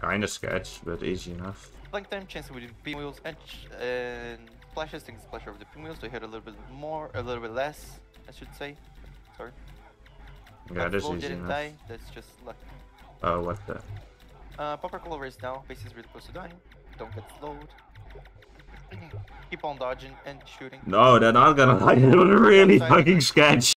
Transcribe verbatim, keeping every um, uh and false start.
Kinda sketch, but easy enough. Blank time chance with the pinwheels and, and splashes, think splash over the pinwheels, so hit a little bit more, a little bit less, I should say. Sorry. Yeah, this is easy didn't enough. die, that's just luck. Oh, what the? Uh, Popper Clover is down, base is really close to dying. Don't get slowed. Keep on dodging and shooting. No, they're not gonna like it. Really fucking sketch.